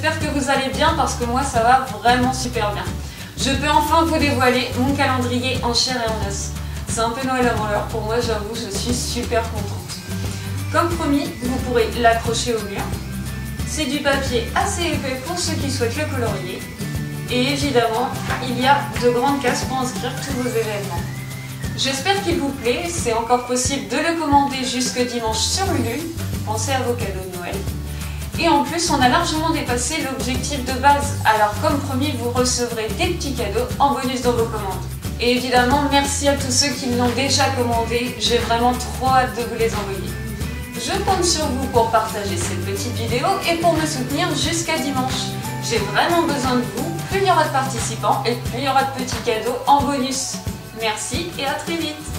j'espère que vous allez bien parce que moi ça va vraiment super bien. Je peux enfin vous dévoiler mon calendrier en chair et en os. C'est un peu Noël avant l'heure pour moi, j'avoue, je suis super contente. Comme promis, vous pourrez l'accrocher au mur. C'est du papier assez épais pour ceux qui souhaitent le colorier. Et évidemment, il y a de grandes cases pour inscrire tous vos événements. J'espère qu'il vous plaît, c'est encore possible de le commander jusque dimanche sur Ulule. Pensez à vos cadeaux de Noël. Et en plus, on a largement dépassé l'objectif de base. Alors comme promis, vous recevrez des petits cadeaux en bonus dans vos commandes. Et évidemment, merci à tous ceux qui l'ont déjà commandé. J'ai vraiment trop hâte de vous les envoyer. Je compte sur vous pour partager cette petite vidéo et pour me soutenir jusqu'à dimanche. J'ai vraiment besoin de vous. Plus il y aura de participants et plus il y aura de petits cadeaux en bonus. Merci et à très vite.